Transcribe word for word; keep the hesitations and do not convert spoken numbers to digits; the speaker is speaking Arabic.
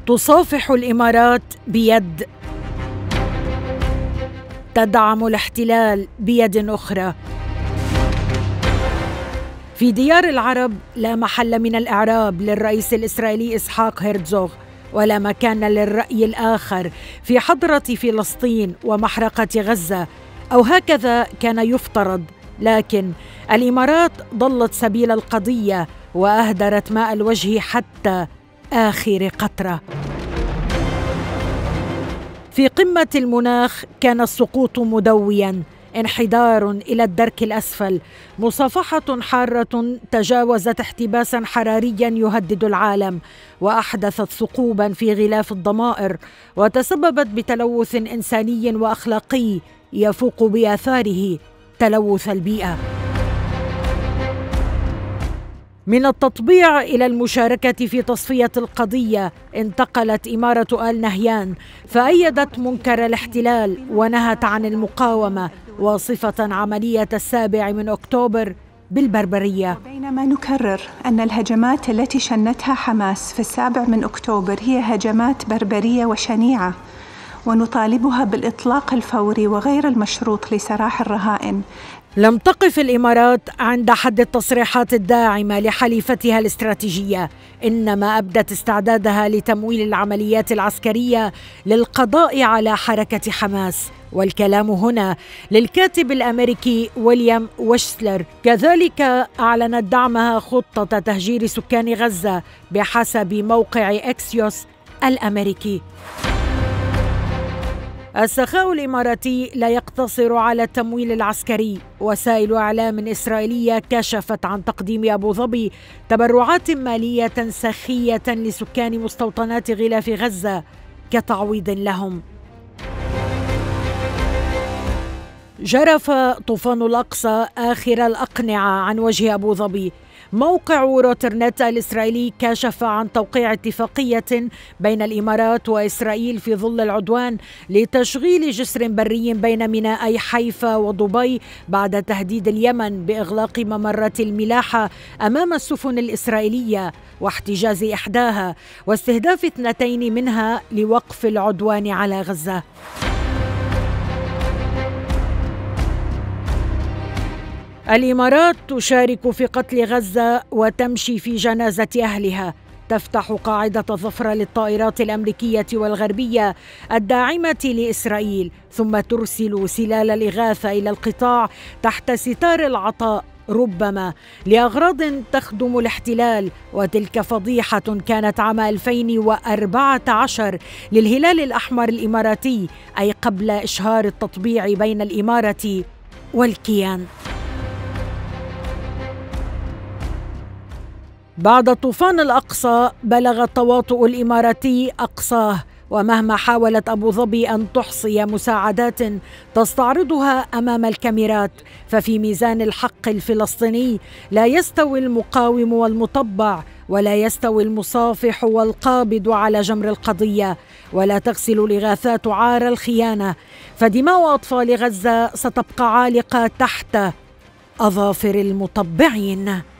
تصافح الإمارات بيد، تدعم الاحتلال بيد أخرى. في ديار العرب لا محل من الإعراب للرئيس الإسرائيلي إسحاق هيرتزوغ، ولا مكان للرأي الآخر في حضرة فلسطين ومحرقة غزة، أو هكذا كان يفترض. لكن الإمارات ضلت سبيل القضية وأهدرت ماء الوجه حتى آخر قطرة. في قمة المناخ كان السقوط مدوياً، انحدار إلى الدرك الأسفل، مصافحة حارة تجاوزت احتباساً حرارياً يهدد العالم، وأحدثت ثقوباً في غلاف الضمائر، وتسببت بتلوث إنساني وأخلاقي يفوق بآثاره تلوث البيئة. من التطبيع إلى المشاركة في تصفية القضية انتقلت إمارة آل نهيان، فأيدت منكر الاحتلال ونهت عن المقاومة، واصفة عملية السابع من أكتوبر بالبربرية. بينما نكرر أن الهجمات التي شنتها حماس في السابع من أكتوبر هي هجمات بربرية وشنيعة، ونطالبها بالإطلاق الفوري وغير المشروط لسراح الرهائن. لم تقف الإمارات عند حد التصريحات الداعمة لحليفتها الاستراتيجية، إنما أبدت استعدادها لتمويل العمليات العسكرية للقضاء على حركة حماس. والكلام هنا للكاتب الأمريكي ويليام ويشسلر. كذلك أعلنت دعمها خطة تهجير سكان غزة بحسب موقع إكسيوس الأمريكي. السخاء الإماراتي لا يقتصر على التمويل العسكري. وسائل إعلام إسرائيلية كشفت عن تقديم أبو ظبي تبرعات مالية سخية لسكان مستوطنات غلاف غزة كتعويض لهم. جرف طوفان الأقصى آخر الأقنعة عن وجه أبو ظبي. موقع روترنت الإسرائيلي كشف عن توقيع اتفاقية بين الإمارات وإسرائيل في ظل العدوان لتشغيل جسر بري بين مينائي حيفا ودبي بعد تهديد اليمن بإغلاق ممرات الملاحة أمام السفن الإسرائيلية واحتجاز إحداها واستهداف اثنتين منها لوقف العدوان على غزة. الإمارات تشارك في قتل غزة وتمشي في جنازة أهلها، تفتح قاعدة ظفر للطائرات الأمريكية والغربية الداعمة لإسرائيل، ثم ترسل سلال الإغاثة إلى القطاع تحت ستار العطاء، ربما لأغراض تخدم الاحتلال. وتلك فضيحة كانت عام ألفين وأربعة عشر للهلال الأحمر الإماراتي، أي قبل إشهار التطبيع بين الإمارة والكيان. بعد طوفان الأقصى بلغ التواطؤ الإماراتي أقصاه، ومهما حاولت أبو ظبي أن تحصي مساعدات تستعرضها أمام الكاميرات، ففي ميزان الحق الفلسطيني لا يستوي المقاوم والمطبع، ولا يستوي المصافح والقابض على جمر القضية، ولا تغسل الإغاثات عار الخيانة، فدماء أطفال غزة ستبقى عالقة تحت أظافر المطبعين.